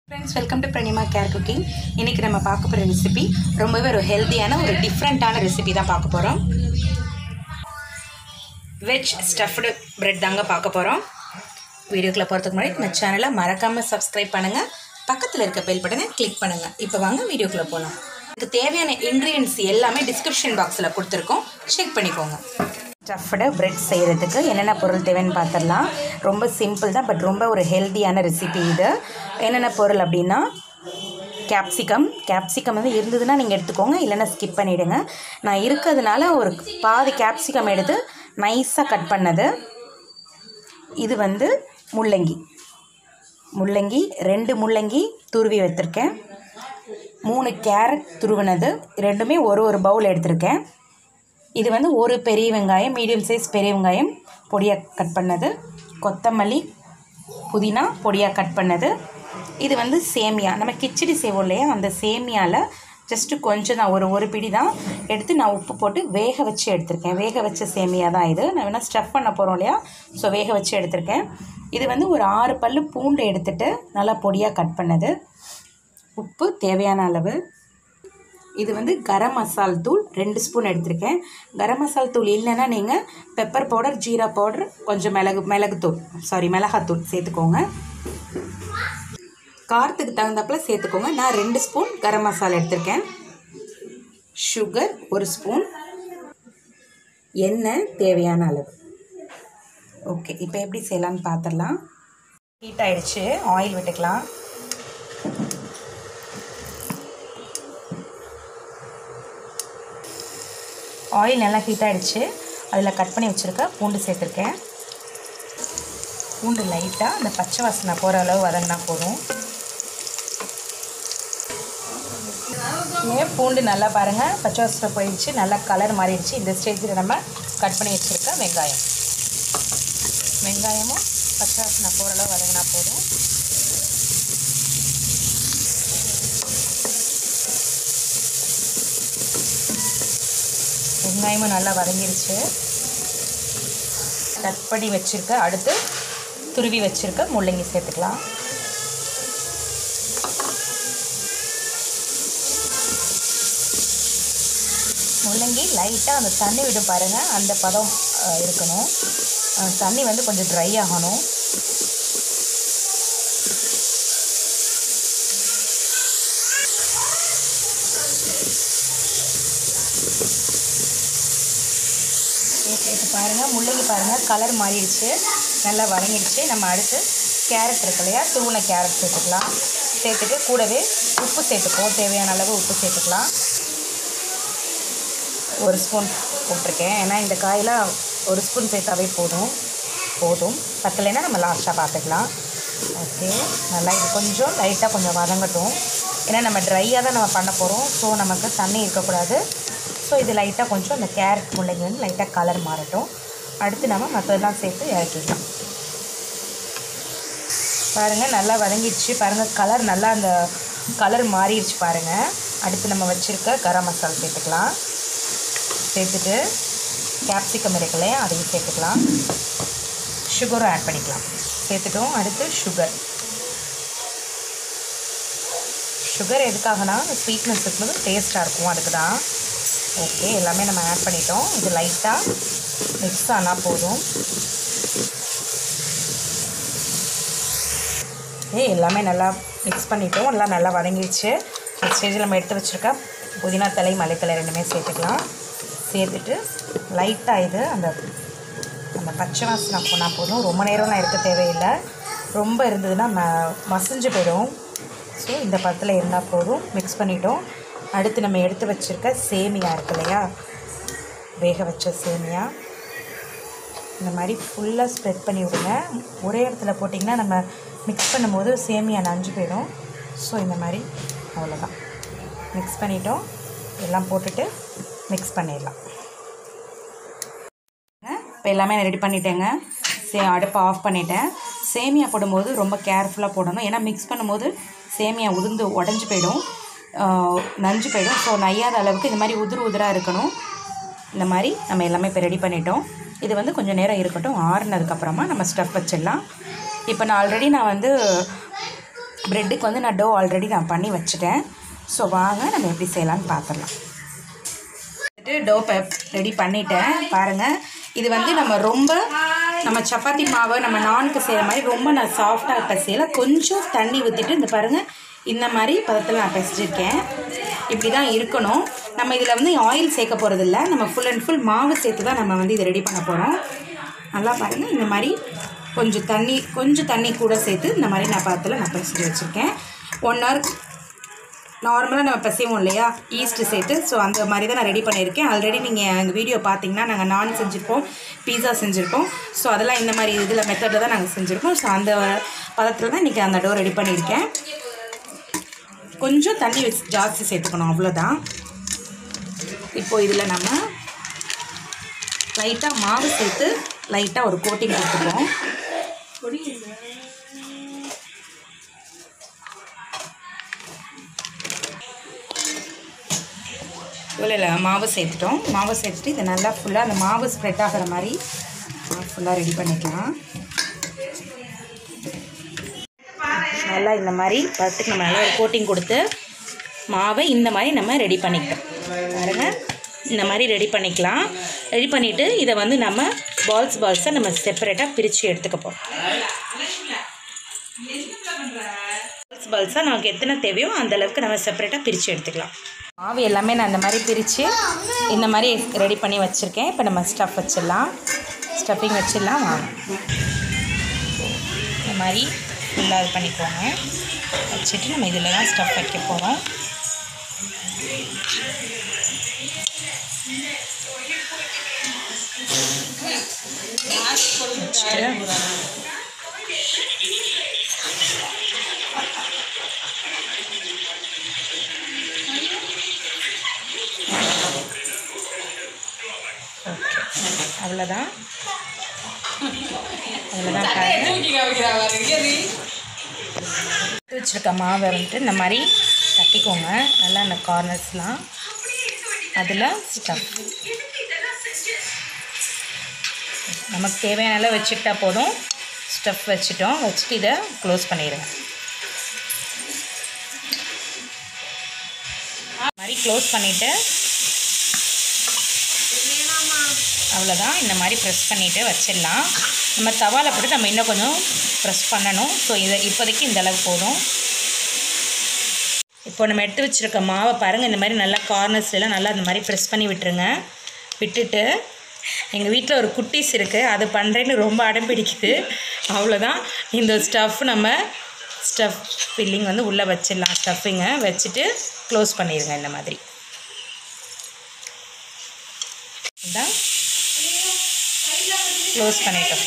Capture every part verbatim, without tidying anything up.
Friends, welcome to Pranima Care Cooking. இன்னைக்கு நம்ம பார்க்க போற ரெசிபி ரொம்பவே ஒரு ஹெல்தியான ஒரு டிஃபரண்டான ரெசிபி தான் பார்க்க போறோம். வெஜ் ஸ்டஃப்டு பிரெட் தாங்க பார்க்க போறோம். வீடியோக்குள்ள போறதுக்கு முன்னாடி நம்ம சேனலை மறக்காம Subscribe பண்ணுங்க. பக்கத்துல இருக்க பெல் பட்டனை கிளிக் பண்ணுங்க. இப்போ வாங்க வீடியோக்குள்ள போலாம். இதுக்கு தேவையான ingredients எல்லாமே description boxல கொடுத்திருக்கோம். செக் பண்ணிக்கோங்க. ஸ்டஃப்டு பிரெட் செய்கிறதுக்கு என்னென்ன பொருள் தேவைன்னு பார்த்துடலாம். ரொம்ப சிம்பிள் தான், பட் ரொம்ப ஒரு ஹெல்த்தியான ரெசிபி இது. என்னென்ன பொருள் அப்படின்னா, கேப்சிகம் கேப்சிகம் வந்து இருந்ததுன்னா நீங்கள் எடுத்துக்கோங்க, இல்லைன்னா ஸ்கிப் பண்ணிவிடுங்க. நான் இருக்கிறதுனால ஒரு பாதி கேப்சிகம் எடுத்து நைஸாக கட் பண்ணது. இது வந்து முள்ளங்கி முள்ளங்கி ரெண்டு முள்ளங்கி துருவி வச்சுருக்கேன். மூணு கேரட் துருவினது, ரெண்டுமே ஒரு ஒரு பவுல் எடுத்திருக்கேன். இது வந்து ஒரு பெரிய வெங்காயம், மீடியம் சைஸ் பெரிய வெங்காயம் பொடியாக கட் பண்ணது. கொத்தமல்லி புதினா பொடியாக கட் பண்ணது. இது வந்து சேமியா, நம்ம கிச்சடி செய்வோம் இல்லையா, அந்த சேமியாவில் ஜஸ்ட்டு கொஞ்சம் தான், ஒரு ஒரு பிடி தான் எடுத்து நான் உப்பு போட்டு வேக வச்சு எடுத்திருக்கேன். வேக வச்ச சேமியா தான் இது. நான் வேணால் ஸ்டஃப் பண்ண போகிறோம் இல்லையா, ஸோ வேக வச்சு எடுத்திருக்கேன். இது வந்து ஒரு ஆறு பல் பூண்டு எடுத்துகிட்டு நல்லா பொடியாக கட் பண்ணது. உப்பு தேவையான அளவு. இது வந்து கரம் மசால் தூள் ரெண்டு ஸ்பூன் எடுத்திருக்கேன். கரம் மசால் தூள் இல்லைன்னா நீங்கள் பெப்பர் பவுடர், ஜீரா பவுடர், கொஞ்சம் மிளகு மிளகுத்தூள் சாரி மிளகாத்தூள் சேர்த்துக்கோங்க. காரத்துக்கு தகுந்தாப்பில் சேர்த்துக்கோங்க. நான் ரெண்டு ஸ்பூன் கரம் மசாலா எடுத்திருக்கேன். சுகர் ஒரு ஸ்பூன். எண்ணெய் தேவையான அளவு. ஓகே, இப்போ எப்படி செய்யலான்னு பார்த்துடலாம். ஹீட் ஆகிடுச்சு, ஆயில் விட்டுக்கலாம். ஆயில் நல்லா ஹீட் ஆகிடுச்சு. அதில் கட் பண்ணி வச்சுருக்க பூண்டு சேர்த்துருக்கேன். பூண்டு லைட்டாக அந்த பச்சை வாசனை போகிற அளவு வதங்கினா போதும். ஏன் பூண்டு நல்லா பாருங்கள், பச்சை வாசனை போயிடுச்சு, நல்லா கலர் மாறிடுச்சு. இந்த ஸ்டேஜில் நம்ம கட் பண்ணி வச்சுருக்க வெங்காயம் வெங்காயமும் பச்சை வாசனை போகிற அளவு வதங்கினா போதும். வெங்காயமும் நல்லா வதங்கிருச்சு. கட் பண்ணி வச்சுருக்க அடுத்து துருவி வச்சுருக்க முள்ளங்கி சேர்த்துக்கலாம். முள்ளங்கி லைட்டாக அந்த தண்ணி விடும் பாருங்கள், அந்த பதம் இருக்கணும். தண்ணி வந்து கொஞ்சம் ட்ரை ஆகணும். இப்போ பாருங்கள், முள்ளங்கி பாருங்கள் கலர் மாறிடுச்சு, நல்லா வதங்கிடுச்சு. நம்ம அடுத்து கேரட் இருக்கு இல்லையா, துருவின கேரட் சேர்த்துக்கலாம். சேர்த்துட்டு கூடவே உப்பு சேர்த்துப்போம், தேவையான அளவு உப்பு சேர்த்துக்கலாம். ஒரு ஸ்பூன் போட்டிருக்கேன், ஏன்னா இந்த காயெலாம் ஒரு ஸ்பூன் சேர்த்தாவே போதும் போதும் பத்தலைன்னா நம்ம லாஸ்ட்டாக பார்த்துக்கலாம். ஓகே, நல்லா இது கொஞ்சம் லைட்டாக கொஞ்சம் வதங்கட்டும். ஏன்னா நம்ம ட்ரையாக தான் நம்ம பண்ண போகிறோம், ஸோ நமக்கு தண்ணி இருக்கக்கூடாது. ஸோ இது லைட்டாக கொஞ்சம் அந்த கேரட் முள்ளங்கி வந்து லைட்டாக கலர் மாறட்டும். அடுத்து நம்ம மற்றதெல்லாம் சேர்த்து இறக்கிடலாம். பாருங்கள் நல்லா வதங்கிடுச்சு. பாருங்கள் கலர் நல்லா அந்த கலர் மாறிடுச்சு பாருங்கள். அடுத்து நம்ம வச்சுருக்க கரம் மசாலா சேர்த்துக்கலாம். சேர்த்துட்டு கேப்சிகம் இருக்குல்லையா, அதையும் சேர்த்துக்கலாம். சுகரும் ஆட் பண்ணிக்கலாம். சேர்த்துட்டோம். அடுத்து சுகர் சுகர் எதுக்காகனா ஸ்வீட்னஸ் இருக்கும்போது டேஸ்ட்டாக இருக்கும், அதுக்கு தான். ஓகே, எல்லாமே நம்ம ஆட் பண்ணிட்டோம். இது லைட்டாக மிக்ஸ் ஆனால் போதும். ஏ எல்லாமே நல்லா மிக்ஸ் பண்ணிட்டோம். எல்லாம் நல்லா வதங்கிடுச்சு. இந்த ஸ்டேஜில் நம்ம எடுத்து வச்சுருக்க புதினா தலை, மல்லித்தலை ரெண்டுமே சேர்த்துக்கலாம். சேர்த்துட்டு லைட்டாக இது அந்த அந்த பச்சை வாசனை போனால் போதும். ரொம்ப நேரம்லாம் இருக்க தேவையில்லை, ரொம்ப இருந்ததுன்னா ம மசிஞ்சு போயிடும். ஸோ இந்த பத்தில் இருந்தால் போதும். மிக்ஸ் பண்ணிட்டோம். அடுத்து நம்ம எடுத்து வச்சுருக்க சேமியா இருக்கு இல்லையா, வேக வச்ச சேமியா இந்த மாதிரி ஃபுல்லாக ஸ்ப்ரெட் பண்ணி விடுங்க. ஒரே இடத்துல போட்டிங்கன்னா நம்ம மிக்ஸ் பண்ணும்போது சேமியா நஞ்சு போயிடும். ஸோ இந்த மாதிரி அவ்வளோதான், மிக்ஸ் பண்ணிட்டோம். எல்லாம் போட்டுட்டு மிக்ஸ் பண்ணிடலாம். இப்போ எல்லாமே நான் ரெடி பண்ணிட்டேங்க. சே அடுப்பை ஆஃப் பண்ணிட்டேன். சேமியா போடும்போது ரொம்ப கேர்ஃபுல்லாக போடணும், ஏன்னா மிக்ஸ் பண்ணும்போது சேமியா உதிர்ந்து உடஞ்சி போயிடும், நஞ்சு போயிடும். ஸோ நையாத அளவுக்கு இந்த மாதிரி உதிர் உதிராக இருக்கணும். இந்த மாதிரி நம்ம எல்லாமே இப்போ ரெடி பண்ணிட்டோம். இது வந்து கொஞ்சம் நேரம் இருக்கட்டும். ஆறுனதுக்கப்புறமா நம்ம ஸ்டஃப் வச்சிடலாம். இப்போ நான் ஆல்ரெடி நான் வந்து ப்ரெட்டுக்கு வந்து நான் டோ ஆல்ரெடி நான் பண்ணி வச்சுட்டேன். ஸோ வாங்க நம்ம எப்படி செய்யலான்னு பார்த்துடலாம். டோ ரெடி பண்ணிட்டேன் பாருங்கள். இது வந்து நம்ம ரொம்ப நம்ம சப்பாத்தி மாவை நம்ம நானுக்கு செய்கிற மாதிரி ரொம்ப நான் சாஃப்டாக இப்போ செய்யலை. கொஞ்சம் தண்ணி ஊற்றிட்டு இந்த பாருங்கள் இந்த மாதிரி பதத்தில் நான் பிசைஞ்சிருக்கேன். இப்படி தான் இருக்கணும். நம்ம இதில் வந்து ஆயில் சேர்க்க போகிறது இல்லை. நம்ம ஃபுல் அண்ட் ஃபுல் மாவு சேர்த்து தான் நம்ம வந்து இதை ரெடி பண்ண போகிறோம். நல்லா பாருங்கள் இந்த மாதிரி கொஞ்சம் தண்ணி கொஞ்சம் தண்ணி கூட சேர்த்து இந்த மாதிரி நான் பதத்தில் நான் பிசைஞ்சு வச்சுருக்கேன். ஒன் ஹவர் நார்மலாக நம்ம பிசைவோம் இல்லையா ஈஸ்ட்டு சேர்த்து. ஸோ அந்த மாதிரி தான் நான் ரெடி பண்ணியிருக்கேன். ஆல்ரெடி நீங்கள் எங்கள் வீடியோ பார்த்தீங்கன்னா நாங்கள் நான் செஞ்சுருப்போம், பீஸா செஞ்சுருப்போம். ஸோ அதெல்லாம் இந்த மாதிரி இதில் மெத்தடில் தான் நாங்கள் செஞ்சுருக்கோம். ஸோ அந்த பதத்தில் தான் இன்றைக்கி அந்த டோ ரெடி பண்ணியிருக்கேன். கொஞ்சம் தண்ணி வச்சு ஜாஸ்தி சேர்த்துக்கணும், அவ்வளோதான். இப்போது இதில் நம்ம லைட்டாக மாவு சேர்த்து லைட்டாக ஒரு கோட்டிங் கொடுத்துப்போம். இவ்வளோ மாவு சேர்த்துட்டோம். மாவு சேர்த்துட்டு இதை நல்லா ஃபுல்லாக அந்த மாவு ஸ்ப்ரெட் ஆகிற மாதிரி ஃபுல்லாக ரெடி பண்ணிக்கலாம். நல்லா இந்த மாதிரி பத்துக்கு நம்ம நல்லா ஒரு கோட்டிங் கொடுத்து மாவை இந்த மாதிரி நம்ம ரெடி பண்ணிக்கலாம். பாருங்க இந்த மாதிரி ரெடி பண்ணிக்கலாம். ரெடி பண்ணிவிட்டு இதை வந்து நம்ம பால்ஸ் பால்ஸாக நம்ம செப்பரேட்டாக பிரித்து எடுத்துக்கப்போம். பால்ஸ் பால்ஸாக நமக்கு எத்தனை தேவையோ அந்தளவுக்கு நம்ம செப்பரேட்டாக பிரித்து எடுத்துக்கலாம். மாவு எல்லாமே நான் இந்த மாதிரி பிரித்து இந்த மாதிரி ரெடி பண்ணி வச்சுருக்கேன். இப்போ நம்ம ஸ்டஃப் வச்சிடலாம். ஸ்டஃபிங் வச்சிடலாம் வாங்க. இந்த மாதிரி ஃபுல்லாக இது பண்ணிக்கோங்க. வச்சுட்டு நம்ம இதில் தான் ஸ்டஃப் வைக்க போகிறோம். அவ்வளோதான் அவ்வளோதான் வச்சுருக்க மாவை வந்துட்டு இந்த மாதிரி தட்டிக்கோங்க. நல்லா அந்த கார்னர்ஸ்லாம் அதில் ஸ்டஃப் நமக்கு தேவையான அளவு வச்சுக்கிட்டா போதும். ஸ்டஃப் வச்சுட்டோம். வச்சுட்டு இதை க்ளோஸ் பண்ணிடுங்க. மாதிரி க்ளோஸ் பண்ணிவிட்டு அவ்வளோதான் இந்த மாதிரி ப்ரெஸ் பண்ணிவிட்டு வச்சிடலாம். நம்ம தவாவில் போட்டு நம்ம இன்னும் கொஞ்சம் ப்ரெஸ் பண்ணணும். ஸோ இதை இப்போதைக்கு இந்த அளவு போதும். இப்போ நம்ம எடுத்து வச்சுருக்க மாவை பாருங்கள் இந்த மாதிரி நல்லா கார்னர்ஸ்லாம் நல்லா இந்த மாதிரி ப்ரெஸ் பண்ணி விட்டுருங்க. விட்டுட்டு எங்கள் வீட்டில் ஒரு குட்டீஸ் இருக்குது, அது பண்ணுறேன்னு ரொம்ப அடம் பிடிக்குது. அவ்வளோதான் இந்த ஸ்டஃப் நம்ம ஸ்டஃப் ஃபில்லிங் வந்து உள்ளே வச்சிடலாம். ஸ்டஃபிங்கை வச்சுட்டு க்ளோஸ் பண்ணிடுங்க. இந்த மாதிரி இதான் க்ளோஸ் பண்ணிட்டோம்.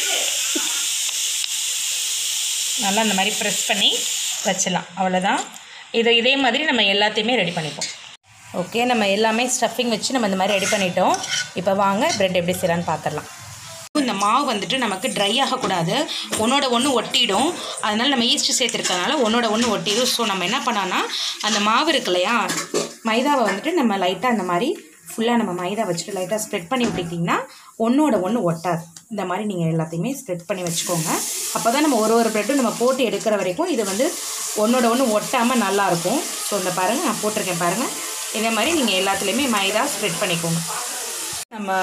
நல்லா இந்த மாதிரி ப்ரெஸ் பண்ணி வச்சிடலாம். அவ்வளோதான். இதை இதே மாதிரி நம்ம எல்லாத்தையுமே ரெடி பண்ணிப்போம். ஓகே, நம்ம எல்லாமே ஸ்டஃபிங் வச்சு நம்ம இந்த மாதிரி ரெடி பண்ணிட்டோம். இப்போ வாங்க ப்ரெட் எப்படி செய்யலான்னு பார்த்துடலாம். இந்த மாவு வந்துட்டு நமக்கு ட்ரை ஆகக்கூடாது, ஒன்றோட ஒன்று ஒட்டிடும். அதனால் நம்ம ஈஸ்ட்டு சேர்த்துருக்கனால ஒன்றோட ஒன்று ஒட்டிடும். ஸோ நம்ம என்ன பண்ணோன்னா அந்த மாவு இருக்கு இல்லையா மைதாவை வந்துட்டு நம்ம லைட்டாக அந்த மாதிரி ஃபுல்லாக நம்ம மைதா வச்சுட்டு லைட்டாக ஸ்ப்ரெட் பண்ணி விட்டுக்கிட்டிங்கன்னா ஒன்றோட ஒன்று ஒட்டாது. இந்த மாதிரி நீங்கள் எல்லாத்தையுமே ஸ்ப்ரெட் பண்ணி வச்சுக்கோங்க. அப்போ தான் நம்ம ஒரு ஒரு ப்ரெட்டும் நம்ம போட்டு எடுக்கிற வரைக்கும் இது வந்து ஒன்றோட ஒன்று ஒட்டாமல் நல்லாயிருக்கும். ஸோ இந்த பாருங்கள் நான் போட்டிருக்கேன் பாருங்கள். இதே மாதிரி நீங்கள் எல்லாத்துலேயுமே மைதா ஸ்ப்ரெட் பண்ணிக்கோங்க. நம்ம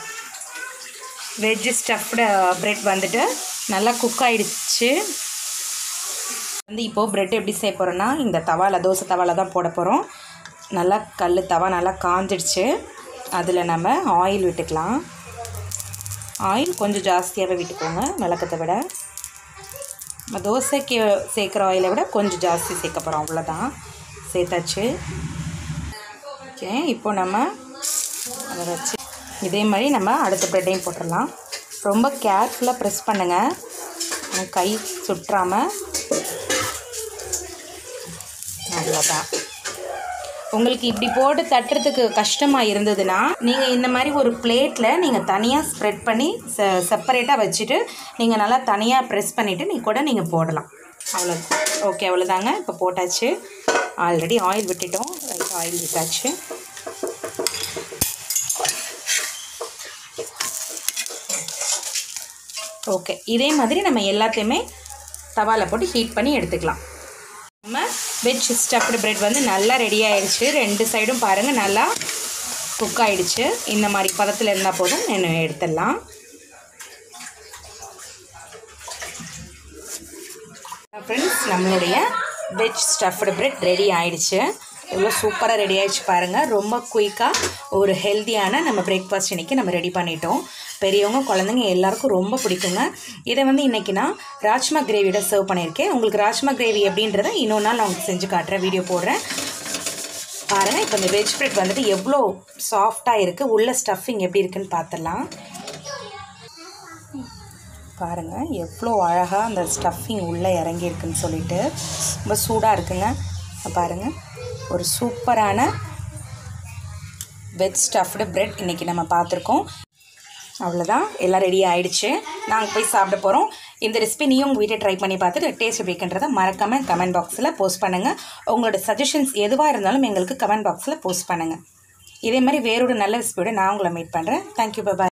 வெஜ் ஸ்டஃப்டு ப்ரெட் வந்துட்டு நல்லா குக் ஆகிடுச்சு. வந்து இப்போது ப்ரெட் எப்படி செய்ய போகிறோன்னா இந்த தவாவில் தோசை தவாவில் தான் போட போகிறோம். நல்லா கல் தவா நல்லா காஞ்சிடுச்சு. அதில் நம்ம ஆயில் விட்டுக்கலாம். ஆயில் கொஞ்சம் ஜாஸ்தியாகவே விட்டுக்கோங்க விளக்கத்தை விட. நம்ம தோசைக்கு சேர்க்குற ஆயிலை விட கொஞ்சம் ஜாஸ்தி சேர்க்க போகிறோம். அவ்வளோதான், சேர்த்தாச்சு. ஓகே, இப்போ நம்ம அதை வச்சு இதே மாதிரி நம்ம அடுத்த ப்ரெட்டையும் போட்டுடலாம். ரொம்ப கேர்ஃபுல்லாக ப்ரெஸ் பண்ணுங்கள், கை சுற்றாமல். அவ்வளோதான். உங்களுக்கு இப்படி போட்டு தட்டுறதுக்கு கஷ்டமாக இருந்ததுன்னா நீங்கள் இந்த மாதிரி ஒரு பிளேட்டில் நீங்கள் தனியாக ஸ்ப்ரெட் பண்ணி செ செப்பரேட்டாக வச்சுட்டு நீங்கள் நல்லா தனியாக ப்ரெஸ் பண்ணிவிட்டு நீ கூட நீங்கள் போடலாம். அவ்வளோ. ஓகே, அவ்வளோதாங்க. இப்போ போட்டாச்சு. ஆல்ரெடி ஆயில் விட்டுட்டோம், ரைட் ஆயில் விட்டாச்சு. ஓகே, இதே மாதிரி நம்ம எல்லாத்தையுமே தவாவில் போட்டு ஹீட் பண்ணி எடுத்துக்கலாம். நம்ம வெஜ் ஸ்டஃப்டு பிரெட் வந்து நல்லா ரெடி ஆயிடுச்சு. ரெண்டு சைடும் பாருங்கள் நல்லா குக் ஆகிடுச்சு. இந்த மாதிரி பதத்தில் இருந்தால் போதும், நான் எடுத்துடலாம். ஃப்ரெண்ட்ஸ், நம்மளுடைய வெஜ் ஸ்டஃப்டு பிரெட் ரெடி ஆகிடுச்சு. எவ்வளோ சூப்பராக ரெடி ஆகிடுச்சு பாருங்கள். ரொம்ப குயிக்காக ஒரு ஹெல்த்தியான நம்ம பிரேக்ஃபாஸ்ட் இன்றைக்கி நம்ம ரெடி பண்ணிட்டோம். பெரியவங்க குழந்தைங்க எல்லாருக்கும் ரொம்ப பிடிக்குங்க. இதை வந்து இன்றைக்கி நான் ராஜ்மா கிரேவியோட சர்வ் பண்ணியிருக்கேன். உங்களுக்கு ராஜ்மா கிரேவி எப்படின்றத இன்னொரு நாள் நான் உங்களுக்கு செஞ்சு காட்டுறேன், வீடியோ போடுறேன் பாருங்கள். இப்போ இந்த வெஜ் பிரெட் வந்துட்டு எவ்வளோ சாஃப்டாக இருக்குது, உள்ள ஸ்டஃபிங் எப்படி இருக்குதுன்னு பார்த்துடலாம். பாருங்கள் எவ்வளோ அழகாக அந்த ஸ்டஃபிங் உள்ளே இறங்கியிருக்குன்னு சொல்லிட்டு ரொம்ப சூடாக இருக்குங்க. பாருங்கள், ஒரு சூப்பரான வெஜ் ஸ்டஃப்டு பிரெட் இன்றைக்கி நம்ம பார்த்துருக்கோம். அவ்வளோதான், எல்லாம் ரெடி ஆகிடுச்சு. நாங்கள் போய் சாப்பிட போகிறோம். இந்த ரெசிபி நீயும் உங்கள் வீட்டை ட்ரை பண்ணி பார்த்துட்டு டேஸ்ட் எப்படின்றதை மறக்காமல் கமெண்ட் பாக்ஸில் போஸ்ட் பண்ணுங்கள். உங்களோட சஜஷன்ஸ் எதுவாக இருந்தாலும் எங்களுக்கு கமெண்ட் பாக்ஸில் போஸ்ட் பண்ணுங்கள். இதே மாதிரி வேறொரு நல்ல ரெசிபியோட நான் உங்களை மீட் பண்ணுறேன். தேங்க்யூ, பாய்.